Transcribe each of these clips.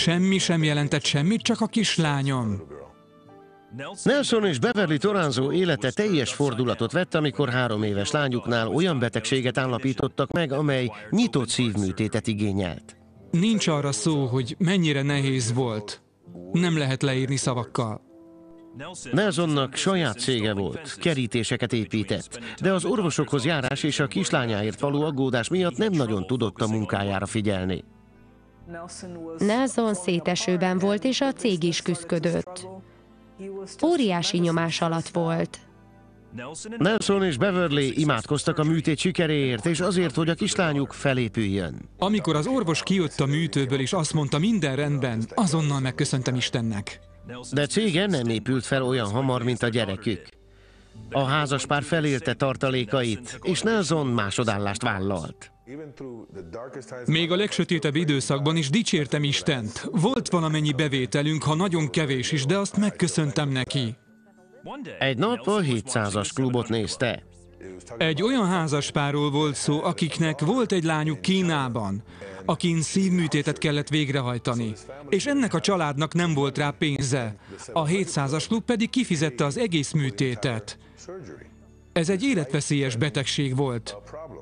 semmi sem jelentett semmit, csak a kislányom. Nelson és Beverly Toranzo élete teljes fordulatot vett, amikor 3 éves lányuknál olyan betegséget állapítottak meg, amely nyitott szívműtétet igényelt. Nincs arra szó, hogy mennyire nehéz volt. Nem lehet leírni szavakkal. Nelsonnak saját cége volt, kerítéseket épített, de az orvosokhoz járás és a kislányáért való aggódás miatt nem nagyon tudott a munkájára figyelni. Nelson szétesőben volt, és a cég is küszködött. Óriási nyomás alatt volt. Nelson és Beverly imádkoztak a műtét sikeréért, és azért, hogy a kislányuk felépüljön. Amikor az orvos kijött a műtőből, és azt mondta, minden rendben, azonnal megköszöntem Istennek. De cége nem épült fel olyan hamar, mint a gyerekük. A házaspár felélte tartalékait, és Nelson másodállást vállalt. Még a legsötétebb időszakban is dicsértem Istent. Volt valamennyi bevételünk, ha nagyon kevés is, de azt megköszöntem neki. Egy nap a 700-as klubot nézte. Egy olyan házaspárról volt szó, akiknek volt egy lányuk Kínában, akin szívműtétet kellett végrehajtani, és ennek a családnak nem volt rá pénze. A 700-as klub pedig kifizette az egész műtétet. Ez egy életveszélyes betegség volt.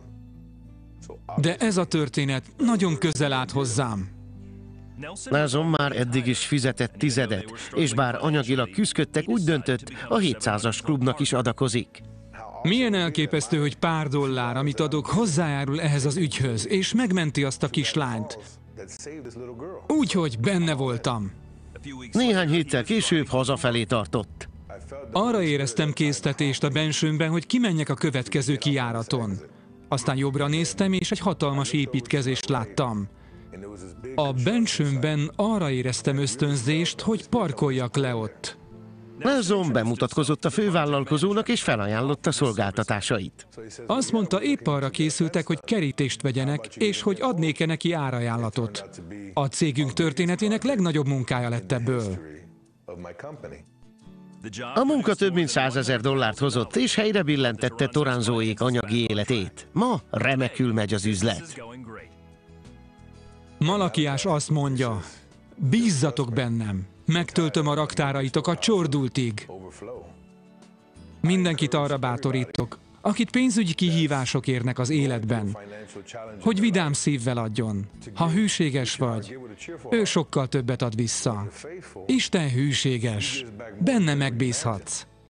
De ez a történet nagyon közel állt hozzám. Nelson már eddig is fizetett 10, és bár anyagilag küszködtek, úgy döntött, a 700-as klubnak is adakozik. Milyen elképesztő, hogy pár dollár, amit adok, hozzájárul ehhez az ügyhöz, és megmenti azt a kislányt. Úgyhogy benne voltam. Néhány héttel később hazafelé tartott. Arra éreztem késztetést a bensőmben, hogy kimenjek a következő kijáraton. Aztán jobbra néztem, és egy hatalmas építkezést láttam. A bensőmben arra éreztem ösztönzést, hogy parkoljak le ott. Nelson bemutatkozott a fővállalkozónak, és felajánlotta szolgáltatásait. Azt mondta, épp arra készültek, hogy kerítést vegyenek, és hogy adnék-e neki árajánlatot. A cégünk történetének legnagyobb munkája lett ebből. A munka több mint $100,000 hozott, és helyre billentette Toranzóék anyagi életét. Ma remekül megy az üzlet. Malakiás azt mondja, bízzatok bennem, megtöltöm a raktáraitokat csordultig. Mindenkit arra bátorítok, akit pénzügyi kihívások érnek az életben, hogy vidám szívvel adjon. Ha hűséges vagy, ő sokkal többet ad vissza. Isten hűséges, benne megbízhatsz.